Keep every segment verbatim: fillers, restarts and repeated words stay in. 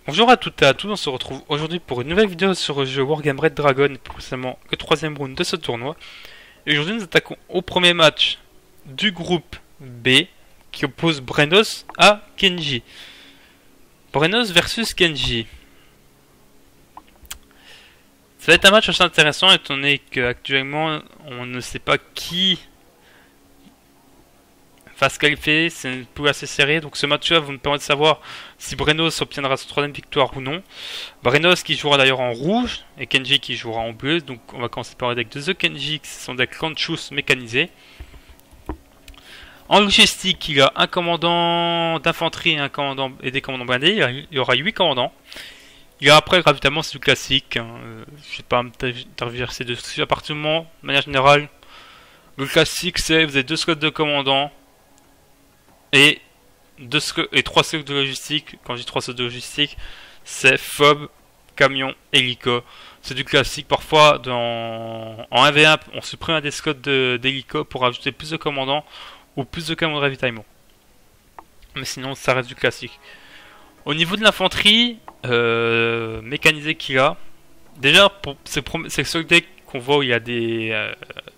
Bonjour à toutes et à tous, on se retrouve aujourd'hui pour une nouvelle vidéo sur le jeu Wargame Red Dragon, et plus précisément le troisième round de ce tournoi. Et aujourd'hui nous attaquons au premier match du groupe B qui oppose Brenos à Kenji. Brenos versus Kenji. Ça va être un match assez intéressant étant donné qu'actuellement on ne sait pas qui va se qualifier, c'est une poule assez serrée, donc ce match-là va nous permettre de savoir si Brenos obtiendra sa troisième victoire ou non. Brenos qui jouera d'ailleurs en rouge et Kenji qui jouera en bleu, donc on va commencer par le deck de The Kenji, qui sont des Kanchus mécanisés. En logistique, il y a un commandant d'infanterie et, un commandant et des commandants blindés, il y aura huit commandants. Il y a après le ravitaillement, c'est du classique, hein. Je ne vais pas m'interverser dessus à partir du moment, de manière générale. Le classique c'est vous avez deux slots de commandants et, deux et trois slots de logistique. Quand je dis trois slots de logistique, c'est F O B, camion, hélico. C'est du classique. Parfois dans, en un v un on supprime un des slots d'hélico pour ajouter plus de commandants ou plus de camions de ravitaillement. Mais sinon ça reste du classique. Au niveau de l'infanterie euh, mécanisée qu'il a, déjà c'est le seul deck qu'on voit où il y a des euh,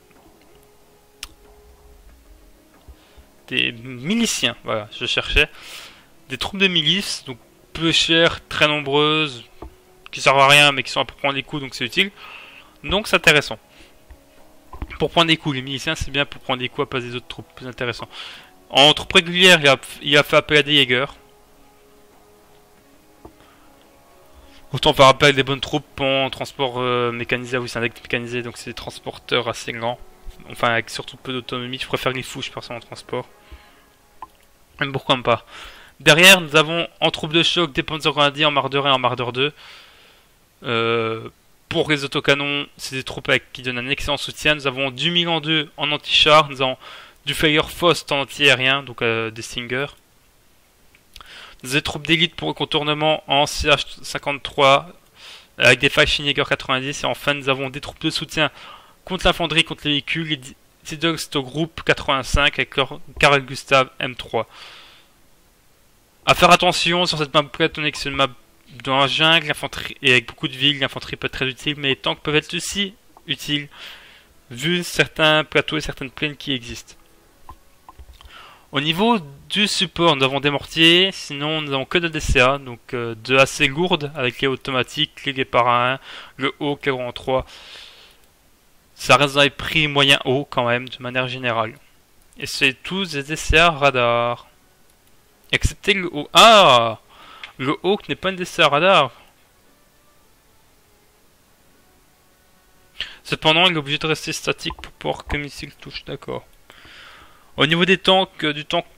des miliciens, voilà, je cherchais des troupes de milices, donc peu chères, très nombreuses, qui servent à rien mais qui sont là pour prendre des coups, donc c'est utile, donc c'est intéressant. Pour prendre des coups, les miliciens c'est bien pour prendre des coups à pas des autres troupes, plus intéressant. En troupe régulière, il a, il a fait appel à des Jaeger. Autant faire appel à des bonnes troupes en transport euh, mécanisé, oui c'est un deck mécanisé, donc c'est des transporteurs assez lents. Enfin avec surtout peu d'autonomie, je préfère les fouches personnellement en transport. Même pourquoi pas. Derrière nous avons en troupe de choc des Panzergrenadiers en Marder un et en Marder deux. Euh, pour les autocanons, c'est des troupes avec, qui donnent un excellent soutien. Nous avons du Milan deux en anti-char, nous avons du Firefaust en anti-aérien, donc euh, des Stingers. Nous avons des troupes d'élite pour le contournement en C H cinquante-trois avec des Fallschirmjäger quatre-vingt-dix. Et enfin nous avons des troupes de soutien contre l'infanterie, contre les véhicules, les Sidogs au groupe quatre-vingt-cinq avec leur Carl Gustav M trois. A faire attention sur cette map plate, on est que c'est une map dans la jungle, l'infanterie et avec beaucoup de villes, l'infanterie peut être très utile, mais les tanks peuvent être aussi utiles vu certains plateaux et certaines plaines qui existent. Au niveau du support, nous avons des mortiers, sinon nous avons que de D C A, donc euh, de assez lourdes avec les automatiques, les Guépard un, le Hawk, le Grand trois. Ça reste dans les prix moyens hauts quand même, de manière générale. Et c'est tous des D C A radar. Excepté le Hawk. Ah, le Hawk n'est pas un D C A radar. Cependant, il est obligé de rester statique pour pouvoir que missile touche, d'accord. Au niveau des tanks, euh, du tank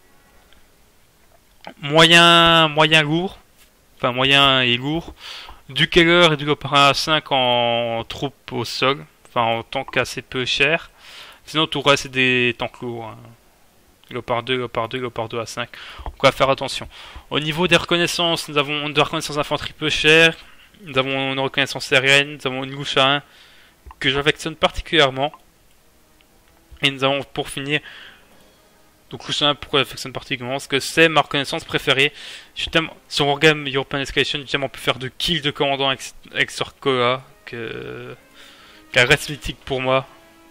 moyen, moyen lourd, enfin moyen et lourd, du Keller et du Léopard cinq en troupe au sol. Enfin, en tank assez peu cher. Sinon, tout le reste, c'est des tanks lourds. Hein. Léopard deux, Léopard deux, Léopard deux A cinq. On va faire attention. Au niveau des reconnaissances, nous avons une reconnaissance d'infanterie peu chère. Nous avons une reconnaissance aérienne. Nous avons une louche à un que j'affectionne particulièrement. Et nous avons, pour finir, donc louche à un, pourquoi j'affectionne particulièrement? Parce que c'est ma reconnaissance préférée. Je suis tellement, sur Wargame European Escalation, j'ai tellement pu faire de kills de commandants avec, avec Sorkoa que... qu'elle reste mythique pour moi.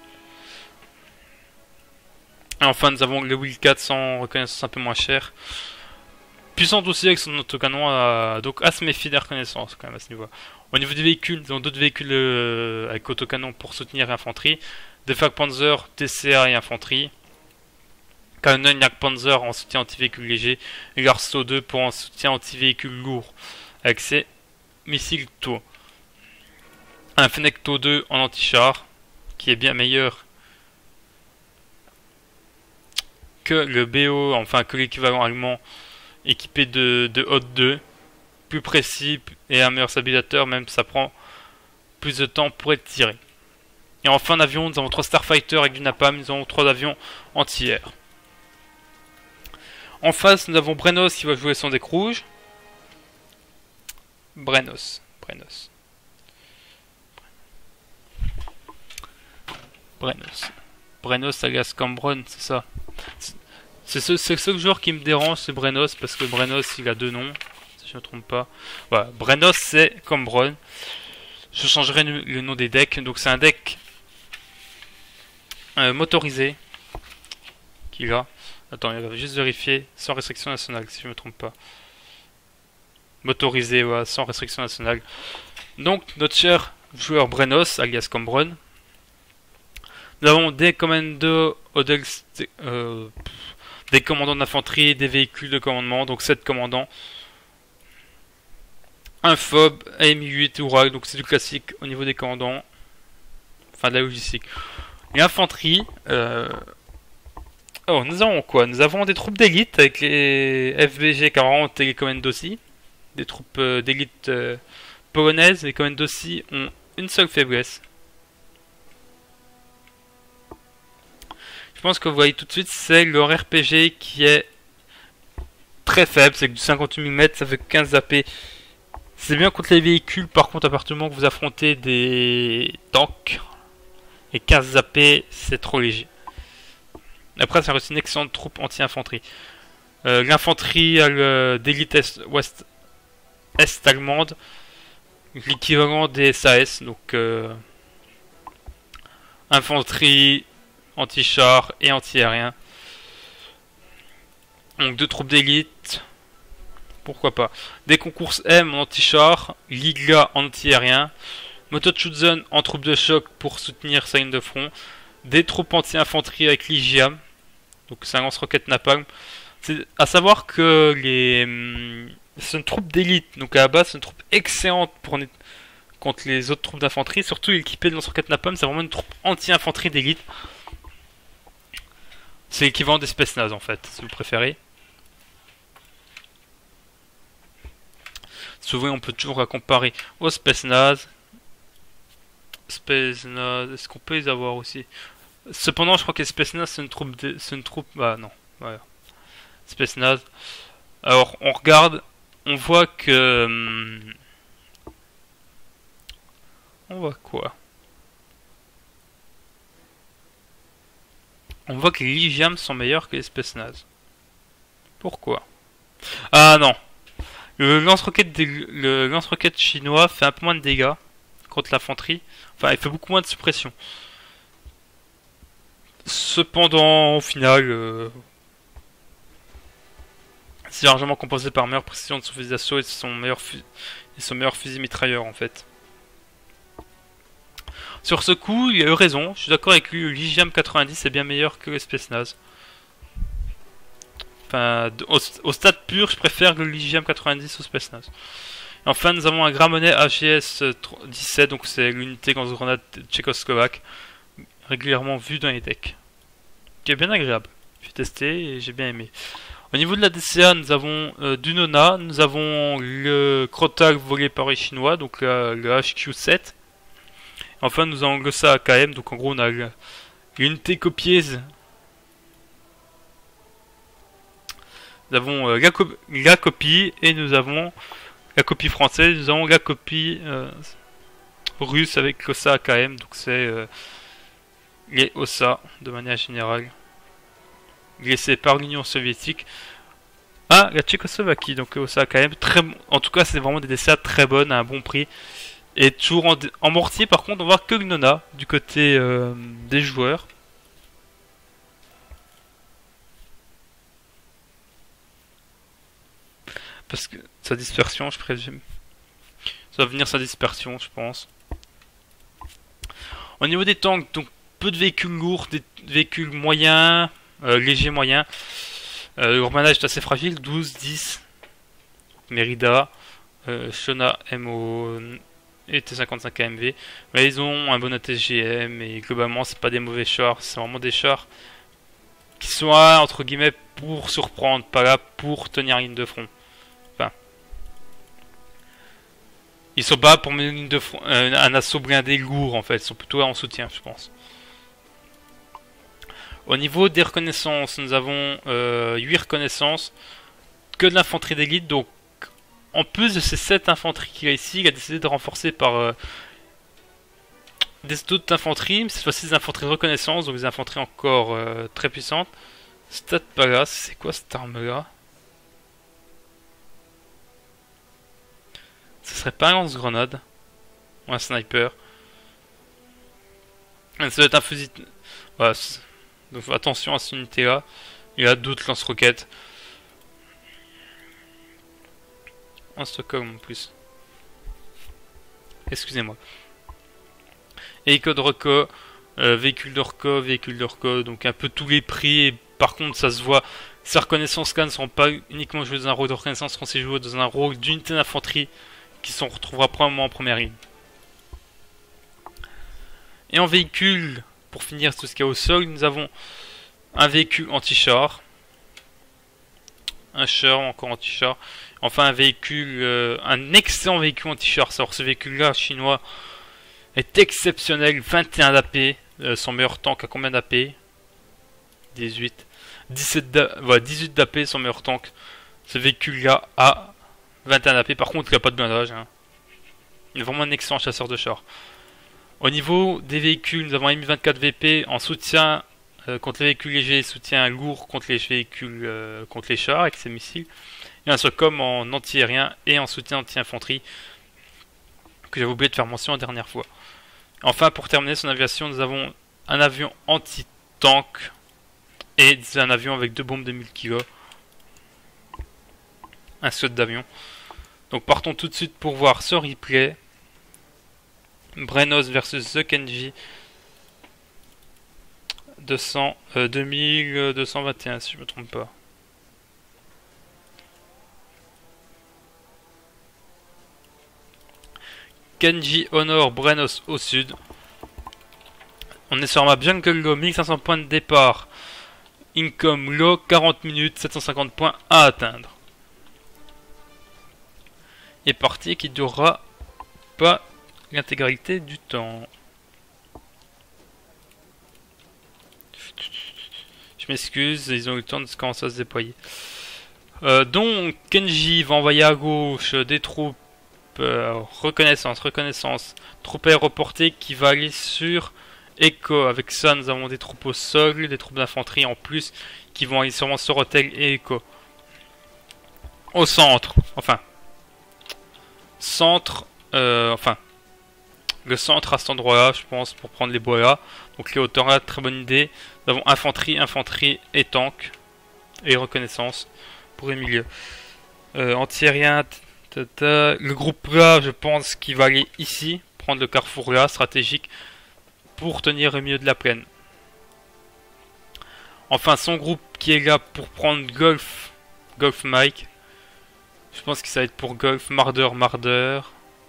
Et enfin nous avons le Will quatre sans reconnaissance un peu moins cher. Puissante aussi avec son autocanon, à... donc à se méfier des reconnaissances quand même à ce niveau. Au niveau des véhicules, nous avons d'autres véhicules euh, avec autocanon pour soutenir l'infanterie. Des Flakpanzer, D C A et infanterie. Canon Jagdpanzer en soutien anti-véhicule léger. Et l'Arsto deux pour un soutien anti-véhicule lourd. Avec ses missiles tôt. Un Fenecto deux en anti-char, qui est bien meilleur que le B O, enfin que l'équivalent allemand équipé de, de Hot deux, plus précis et un meilleur stabilisateur, même si ça prend plus de temps pour être tiré. Et enfin en avion, nous avons trois Starfighter avec du Napalm, nous avons trois avions anti-air. En face, nous avons Brenos qui va jouer son deck rouge. Brenos, Brenos. Brenos. Brenos alias Cambron, c'est ça. C'est ce, ce joueur qui me dérange, c'est Brenos, parce que Brenos il a deux noms. je me trompe pas. Voilà, Brenos c'est Combron. Je changerai le nom des decks. Donc c'est un deck euh, motorisé qu'il a. Attends, il va juste vérifier sans restriction nationale si je me trompe pas. Motorisé, ouais, sans restriction nationale. Donc notre cher joueur Brenos, alias Combron. Nous avons des commandos, euh, des commandants d'infanterie, des véhicules de commandement, donc sept commandants. Un F O B, A M I huit, Oural, donc c'est du classique au niveau des commandants. Enfin de la logistique. L'infanterie, euh... oh, nous avons quoi? Nous avons des troupes d'élite avec les F B G quarante et les Commandosi. Des troupes euh, d'élite euh, polonaises. Les Commandosi ont une seule faiblesse. Je pense que vous voyez tout de suite, c'est leur R P G qui est très faible. C'est que du cinquante-huit millimètres, ça fait quinze A P. C'est bien contre les véhicules, par contre, à partir du moment que vous affrontez des tanks, et quinze A P, c'est trop léger. Après, ça reste une excellente troupe anti-infanterie. Euh, L'infanterie d'élite est, ouest est allemande, l'équivalent des S A S, donc euh, infanterie, anti-char et anti-aérien. Donc deux troupes d'élite. Pourquoi pas. Des concours M en anti-char, Liga en anti-aérien, Mototschützen en troupe de choc pour soutenir sa ligne de front, des troupes anti-infanterie avec l'Igiam, donc c'est un lance-roquette napalm. C'est à savoir que les c'est une troupe d'élite, donc à la base c'est une troupe excellente pour contre les autres troupes d'infanterie, surtout équipée de lance-roquette napalm, c'est vraiment une troupe anti-infanterie d'élite. C'est l'équivalent des Spetsnaz en fait, si vous préférez. Souvent, on peut toujours la comparer aux Spetsnaz. Spetsnaz, est-ce qu'on peut les avoir aussi? Cependant, je crois que les Spetsnaz, c'est une troupe. De... C'est une troupe. Bah non, voilà. Spetsnaz. Alors, on regarde, on voit que. Hum... On voit quoi? On voit que les Ligiam sont meilleurs que les Spetsnaz. Pourquoi? Ah non! Le lance-roquette le lance-roquette chinois fait un peu moins de dégâts contre l'infanterie. Enfin, il fait beaucoup moins de suppression. Cependant, au final, euh, c'est largement compensé par meilleure précision de son fusil d'assaut et son meilleur, fu et son meilleur fusil mitrailleur en fait. Sur ce coup, il a eu raison. Je suis d'accord avec lui. L'Igiam quatre-vingt-dix est bien meilleur que le Spetsnaz. Enfin, au, au stade pur, je préfère le Ligiam quatre-vingt-dix au Spetsnaz. Et enfin, nous avons un Gramonet A G S dix-sept, donc c'est l'unité lance-grenade tchécoslovaque, régulièrement vue dans les decks. Qui est bien agréable. J'ai testé et j'ai bien aimé. Au niveau de la D C A, nous avons euh, du Nona, nous avons le Crotag volé par les Chinois, donc la, le H Q sept. Enfin, nous avons le S A A K M, donc en gros, on a l'unité copiée. Nous avons euh, la, co la copie et nous avons la copie française. Nous avons la copie euh, russe avec l'O S A A K M. Donc c'est euh, les O S A de manière générale laissés par l'Union soviétique à la Tchécoslovaquie. Donc O S A A K M, très bon. En tout cas, c'est vraiment des D C A très bonnes à un bon prix. Et toujours en, en mortier, par contre, on va voir que le Nona du côté euh, des joueurs. Parce que sa dispersion, je présume. Ça va venir sa dispersion, je pense. Au niveau des tanks, donc peu de véhicules lourds, des véhicules moyens, euh, légers moyens. Euh, leur manage est assez fragile, douze, dix. Merida, euh, Shona M O et T cinquante-cinq A M V. Mais ils ont un bon A T G M et globalement, c'est pas des mauvais chars, c'est vraiment des chars qui sont là, entre guillemets, pour surprendre, pas là pour tenir ligne de front. Ils sont pas pour mener une de front, euh, un assaut blindé lourd en fait, ils sont plutôt là en soutien je pense. Au niveau des reconnaissances, nous avons euh, huit reconnaissances, que de l'infanterie d'élite, donc en plus de ces sept infanteries qu'il y a ici, il a décidé de renforcer par euh, des autres infanteries, mais cette fois-ci des infanteries de reconnaissance, donc des infanteries encore euh, très puissantes. Stat Palace, c'est quoi cette arme là? ce serait pas un lance-grenade ou un sniper. Ça doit être un fusil. Voilà. Donc attention à cette unité là. Il y a d'autres lance-roquettes. En Stockholm en plus. Excusez-moi. Hélico de reco, euh, véhicule de reco, véhicule de reco, donc un peu tous les prix. Et par contre, ça se voit, ces reconnaissances scan ne seront pas uniquement jouées dans un rôle de reconnaissance, seront aussi jouées dans un rôle d'unité d'infanterie qui se retrouvera probablement en première ligne. Et en véhicule, pour finir tout ce qu'il y a au sol, nous avons un véhicule anti-char, un char encore anti-char, enfin un véhicule, euh, un excellent véhicule anti-char. Alors ce véhicule-là, chinois, est exceptionnel, vingt et un d'A P, euh, son meilleur tank à combien d'A P? dix-huit. dix-sept voilà, dix-huit d'A P, son meilleur tank. Ce véhicule-là a vingt et un d'A P, par contre il n'a pas de blindage. Hein. Il est vraiment un excellent chasseur de chars. Au niveau des véhicules, nous avons M vingt-quatre V P en soutien euh, contre les véhicules légers, soutien lourd contre les véhicules, euh, contre les chars avec ses missiles. Et un SOCOM en anti-aérien et en soutien anti-infanterie, que j'avais oublié de faire mention la dernière fois. Enfin, pour terminer son aviation, nous avons un avion anti-tank et un avion avec deux bombes de mille kilos. Un slot d'avion. Donc partons tout de suite pour voir ce replay. Brenos versus The Kenji. deux cents, euh, deux mille deux cent vingt et un si je me trompe pas. Kenji Honor Brenos au sud. On est sur ma Jungle Low, mille cinq cents points de départ. Income Low, quarante minutes, sept cent cinquante points à atteindre. Et partie qui durera pas l'intégralité du temps. Je m'excuse, ils ont eu le temps de commencer à se déployer. Euh, donc, Kenji va envoyer à gauche des troupes. Euh, reconnaissance, reconnaissance. Troupes aéroportées qui va aller sur Echo. Avec ça, nous avons des troupes au sol, des troupes d'infanterie en plus qui vont aller sûrement sur Hotel et Echo. Au centre, enfin. Centre, euh, enfin. Le centre à cet endroit-là, je pense, pour prendre les bois là. Donc les hauteurs là, très bonne idée. Nous avons infanterie, infanterie et tank. Et reconnaissance pour les milieux. Euh, anti-aérien. Le groupe là, je pense qu'il va aller ici, prendre le carrefour là, stratégique, pour tenir au milieu de la plaine. Enfin, son groupe qui est là pour prendre Golf, Golf Mike. Je pense que ça va être pour Golf, Marder, Marder.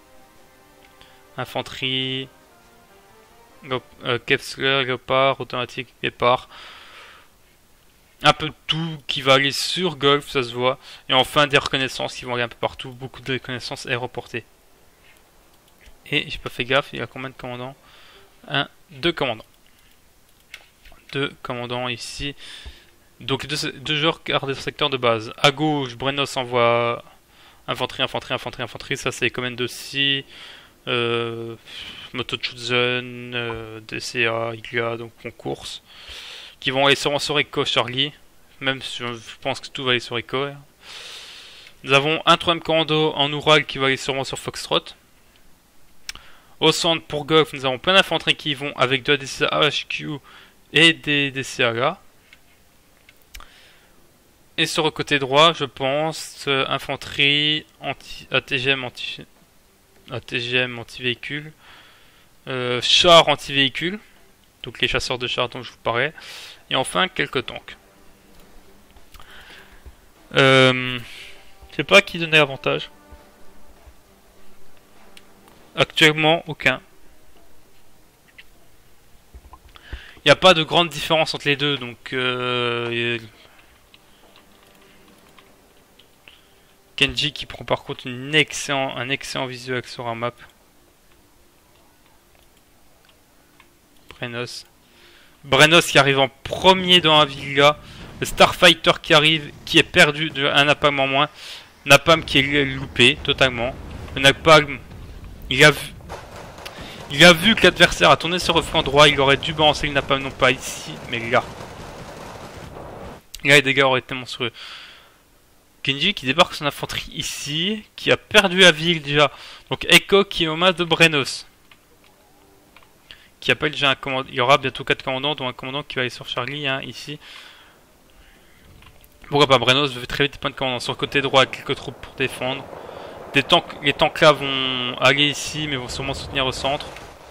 Infanterie, euh, Kepler, Léopard, automatique, Léopard. Un peu de tout qui va aller sur Golf, ça se voit. Et enfin des reconnaissances qui vont aller un peu partout. Beaucoup de reconnaissances aéroportées. Et j'ai pas fait gaffe, il y a combien de commandants? Un, deux commandants. Deux commandants ici. Donc deux, deux joueurs gardent le secteur de base. À gauche, Brenos envoie infanterie, infanterie, infanterie, infanterie. Ça c'est command aussi. Euh, Motochuzen, euh, D C A, I G A, donc concours. Qui vont aller sûrement sur Echo Charlie, même si je pense que tout va aller sur Echo. Nous avons un troisième commando en Oural qui va aller sûrement sur Foxtrot. Au centre pour Golf, nous avons plein d'infanteries qui vont avec deux D C A H Q et des D C A là. Et sur le côté droit, je pense, euh, infanterie, anti, A T G M, anti, A T G M anti-véhicule, euh, char anti-véhicule. Donc les chasseurs de chars dont je vous parlais. Et enfin quelques tanks. Euh, je sais pas qui donnait l'avantage. Actuellement aucun. Il n'y a pas de grande différence entre les deux. Donc euh, Kenji qui prend par contre une excellent, un excellent visuel sur un map. Brenos. Brenos qui arrive en premier dans la villa. Le Starfighter qui arrive, qui est perdu de un napalm en moins. Napalm qui est loupé totalement. Le napalm, il a vu, il a vu que l'adversaire a tourné sur le flanc droit. Il aurait dû balancer le napalm non pas ici, mais là. Là les dégâts auraient été monstrueux. Kenji qui débarque son infanterie ici, qui a perdu la ville déjà. Donc Echo qui est au mas de Brenos. Qui appelle déjà un commandant. Il y aura bientôt quatre commandants, dont un commandant qui va aller sur Charlie, hein, ici. Pourquoi pas, Brenos veut très vite prendre commandant. Sur le côté droit, quelques troupes pour défendre. Des tanks, les tanks là vont aller ici, mais vont sûrement soutenir au centre.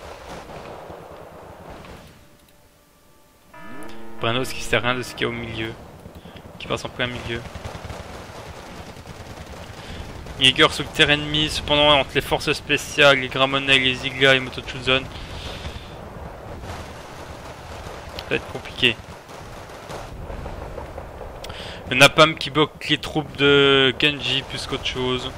Brenos qui sait rien de ce qu'il y a au milieu. Qui passe en plein milieu. Jäger sur le terrain ennemi, cependant entre les forces spéciales, les Gramonais, les Ziegler et Motochuzon. Ça va être compliqué. Le Napalm qui bloque les troupes de Kenji plus qu'autre chose.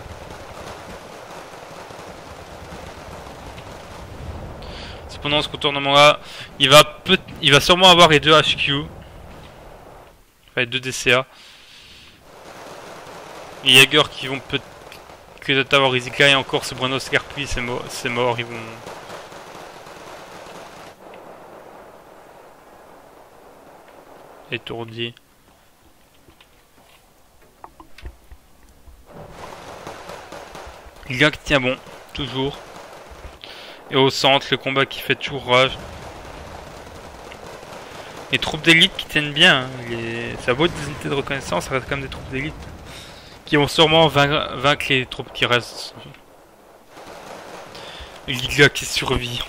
Cependant ce contournement là, il va peut il va sûrement avoir les deux H Q. Enfin les deux D C A. Les Jäger qui vont peut être avoir Izika et encore ce Brenos Scarpi, c'est mort, c'est mort, ils vont. Étourdi. Il y a qui tient bon, toujours. Et au centre, le combat qui fait toujours rage. Les troupes d'élite qui tiennent bien. Hein. Les... Ça vaut des unités de reconnaissance, ça reste comme des troupes d'élite. Qui vont sûrement vaincre, vaincre les troupes qui restent. Liga qui survit.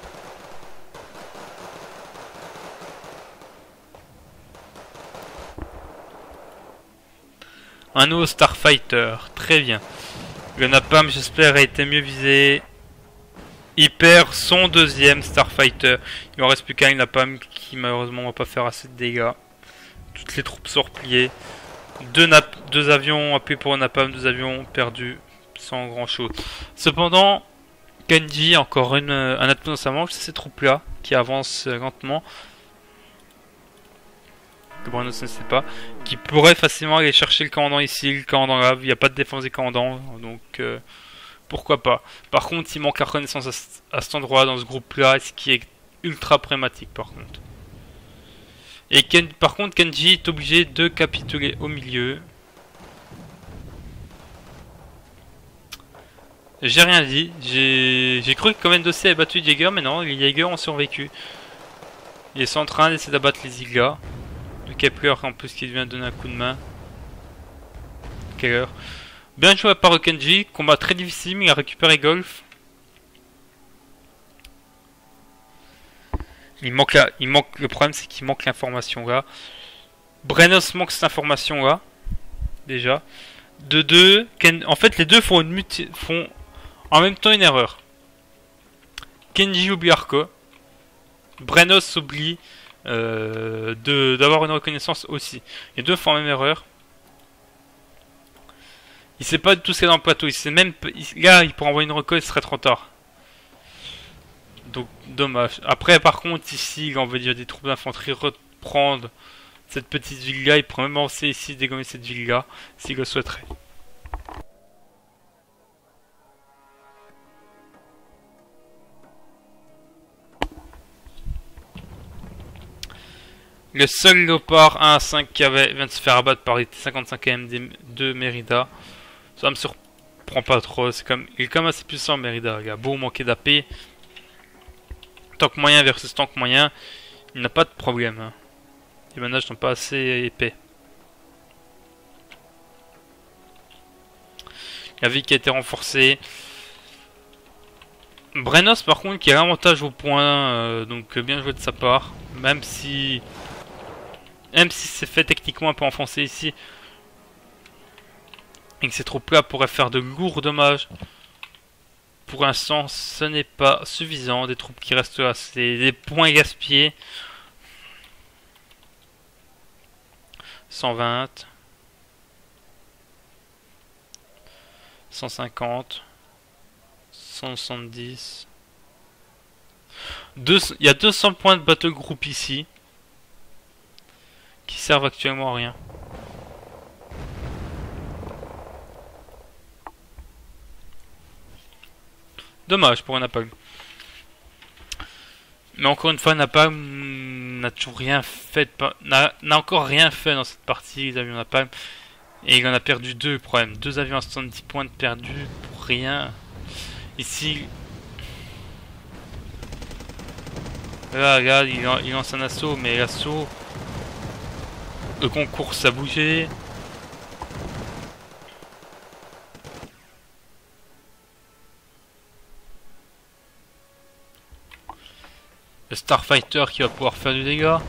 Un nouveau Starfighter, très bien. Le Napalm, j'espère, a été mieux visé. Il perd son deuxième Starfighter. Il en reste plus qu'un Napalm qui malheureusement va pas faire assez de dégâts. Toutes les troupes sont repliées. Deux, nap deux avions appuyés pour un Napalm, deux avions perdus sans grand chose. Cependant, Kenji a encore une, un atout dans sa manche, c'est ces troupes là qui avancent lentement. Que Brenos ne sait pas. Qui pourrait facilement aller chercher le commandant ici, le commandant là. Il n'y a pas de défense des commandants, donc euh, pourquoi pas. Par contre, il manque la reconnaissance à, à cet endroit, dans ce groupe là, ce qui est ultra problématique par contre. Et Ken, par contre, Kenji est obligé de capituler au milieu. J'ai rien dit. J'ai cru que Commandos avait battu les Jäger, mais non, les Jäger ont survécu. Ils sont en train d'essayer d'abattre les Ziegler. Le Kepler en plus qui vient de donner un coup de main. Keller. Bien joué par Kenji. Combat très difficile, mais il a récupéré Golf. Il manque la, il manque, le problème c'est qu'il manque l'information là. Brenos manque cette information là. Déjà. De deux, Ken, en fait les deux font, une muti, font en même temps une erreur. Kenji oublie Arco. Brenos oublie euh, d'avoir une reconnaissance aussi. Les deux font la même erreur. Il sait pas du tout ce qu'il y a dans le plateau. Il sait même, il, là il pourrait envoyer une reconnaissance, ce serait trop tard. Donc dommage. Après par contre ici on veut dire des troupes d'infanterie reprendre cette petite ville là. Il pourrait même avancer ici dégommer cette ville là s'il le souhaiterait. Le seul Léopard un à cinq qui avait vient de se faire abattre par les T cinquante-cinq M de Mérida. Ça me surprend pas trop. C'est comme il est quand même assez puissant Mérida. Il a beau manquer d'A P. Tank moyen versus tank moyen, il n'a pas de problème. Hein. Les manages sont pas assez épais. La vie qui a été renforcée. Brenos par contre qui a l'avantage au point, euh, donc bien joué de sa part. Même si... Même si c'est fait techniquement un peu enfoncé ici. Et que ces troupes là pourraient faire de lourds dommages. Pour l'instant, ce n'est pas suffisant. Des troupes qui restent là, c'est des points gaspillés. cent vingt. cent cinquante. cent soixante-dix. deux, il y a deux cents points de battle group ici. Qui servent actuellement à rien. Dommage pour un Napalm. Mais encore une fois, Napalm n'a toujours rien fait, n'a encore rien fait dans cette partie. Les avions Napalm, Et il en a perdu deux, problème. Deux avions à soixante-dix points de perdus pour rien. Ici... Là, regarde, il, il lance un assaut, mais l'assaut... Le concours, ça a bougé. Le Starfighter qui va pouvoir faire du dégât.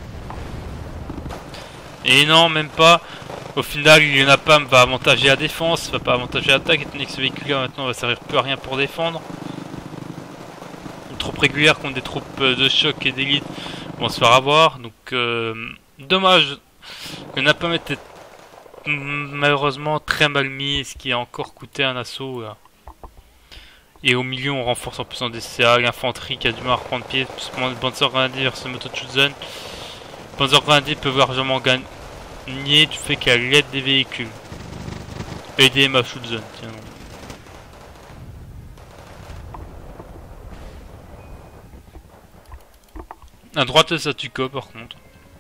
Et non, même pas. Au final, l'UNAPAM va avantager la défense, va pas avantager l'attaque, étant donné que ce véhicule-là maintenant va servir plus à rien pour défendre. Une troupe régulière contre des troupes de choc et d'élite vont se faire avoir. Donc, euh, dommage. L'UNAPAM était malheureusement très mal mis, ce qui a encore coûté un assaut. Là. Et au milieu, on renforce en plus en D C A l'infanterie qui a du mal à reprendre pied. Le Panzer Grenadier versus le Mototschutzen. Le Panzer Grenadier peut largement gagner du fait qu'à l'aide des véhicules. Et des M A Schutzen, tiens. À droite, ça tue quoi par contre.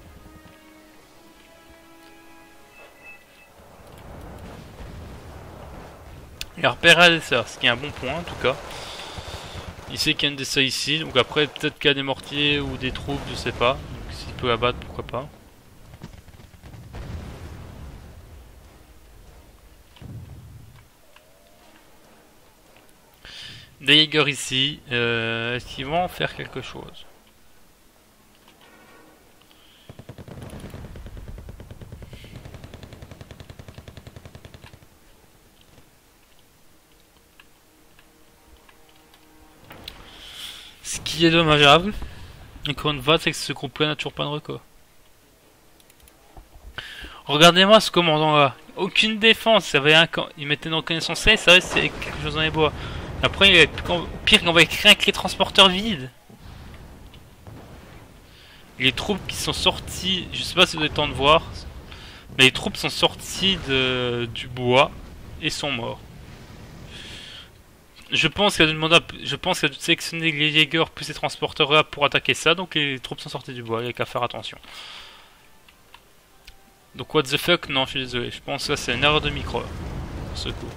Il a repéré un D C A, ce qui est un bon point en tout cas. Il sait qu'il y a un D C A ici, donc après peut-être qu'il y a des mortiers ou des troupes, je sais pas. Donc s'il peut abattre, pourquoi pas. Des Jaeger ici, euh, est-ce qu'ils vont faire quelque chose? Ce qui est dommageable, encore une fois, c'est que ce groupe-là n'a toujours pas de record. Regardez-moi ce commandant là, aucune défense, il, avait un camp... il mettait dans connaissance et ça c'est quelque chose dans les bois. Après, il est pire qu'on va écrire avec les transporteurs vides. Les troupes qui sont sorties, je sais pas si vous avez le temps de voir, mais les troupes sont sorties de... du bois et sont morts. Je pense qu'il a demandé, à... je pense qu'il a dû sélectionner les Jaeger plus les transporteurs là pour attaquer ça, donc les troupes sont sorties du bois, il n'y a qu'à faire attention. Donc what the fuck, non je suis désolé, je pense que c'est une erreur de micro. Ce coup.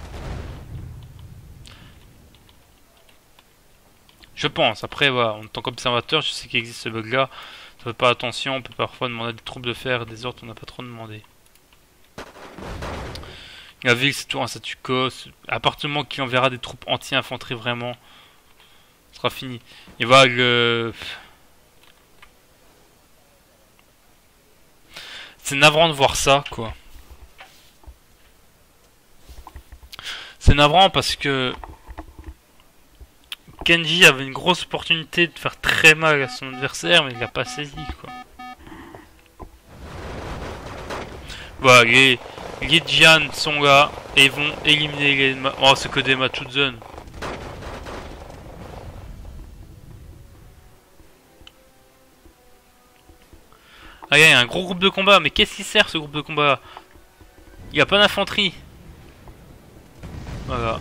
Je pense, après voilà, en tant qu'observateur, je sais qu'il existe ce bug là. Ça fait pas attention, on peut parfois demander à des troupes de faire des ordres qu'on n'a pas trop demandé. La ville c'est toujours un statu quo. À partir du moment qu'il enverra des troupes anti-infanterie vraiment, ce sera fini. Et voilà le... C'est navrant de voir ça quoi. C'est navrant parce que Kenji avait une grosse opportunité de faire très mal à son adversaire, mais il l'a pas saisi quoi. Voilà, les, les Jian sont là et vont éliminer les... Oh, c'est que des Machuzen. Ah, il y a un gros groupe de combat, mais qu'est-ce qui sert ce groupe de combat? Il n'y a pas d'infanterie. Voilà.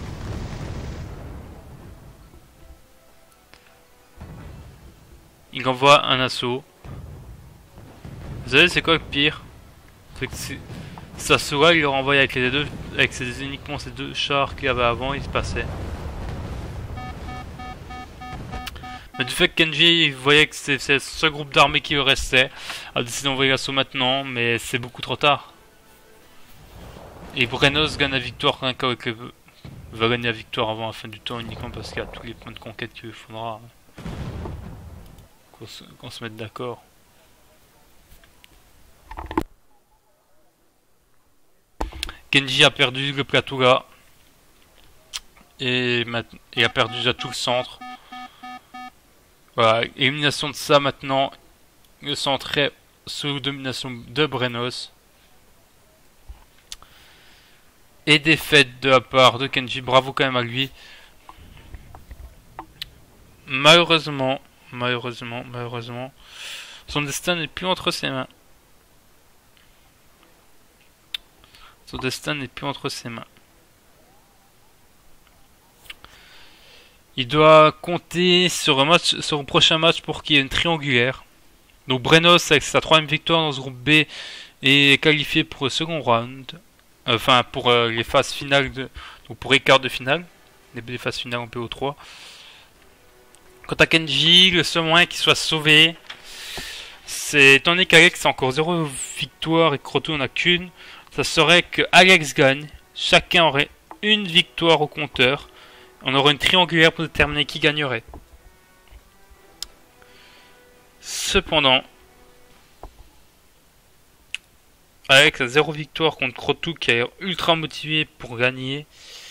Il envoie un assaut. Vous savez c'est quoi le pire? C'est que cet assaut-là, il le renvoie avec les deux, avec ces, uniquement ces deux chars qu'il y avait avant, il se passait. Mais du fait que Kenji il voyait que c'est ce groupe d'armées qui le restait, a décidé d'envoyer l'assaut maintenant, mais c'est beaucoup trop tard. Et Brenos gagne la victoire quand avec le... va gagner la victoire avant la fin du temps uniquement parce qu'il y a tous les points de conquête qu'il lui faudra. Qu'on se, qu'on se mette d'accord. Kenji a perdu le plateau là. Et, et a perdu déjà tout le centre. Voilà, élimination de ça maintenant. Le centre est sous domination de Brenos. Et défaite de la part de Kenji. Bravo quand même à lui. Malheureusement, malheureusement, malheureusement, son destin n'est plus entre ses mains. Son destin n'est plus entre ses mains. Il doit compter sur un match, sur un prochain match pour qu'il y ait une triangulaire. Donc Brenos avec sa troisième victoire dans ce groupe B est qualifié pour le second round. Enfin, pour euh, les phases finales, de, donc pour les quarts de finale, les phases finales en P O trois. Quant à Kenji, le seul moyen qu'il soit sauvé, c'est étant donné qu'Alex a encore zéro victoire et que Croto n'en a qu'une, ça serait que Alex gagne, chacun aurait une victoire au compteur, on aurait une triangulaire pour déterminer qui gagnerait. Cependant, Alex a zéro victoire contre Croto qui est ultra motivé pour gagner.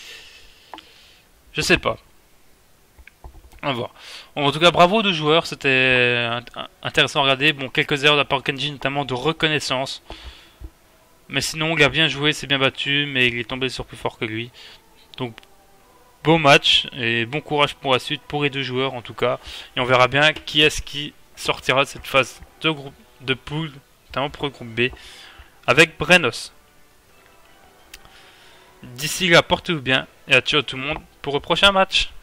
Je sais pas. On va voir. En tout cas, bravo aux deux joueurs, c'était intéressant à regarder. Bon, quelques erreurs de la part de Kenji, notamment de reconnaissance. Mais sinon, il a bien joué, s'est bien battu, mais il est tombé sur plus fort que lui. Donc, beau match et bon courage pour la suite, pour les deux joueurs en tout cas. Et on verra bien qui est-ce qui sortira de cette phase de groupe de poule, notamment pour le groupe B, avec Brenos. D'ici là, portez-vous bien et à ciao tout le monde pour le prochain match.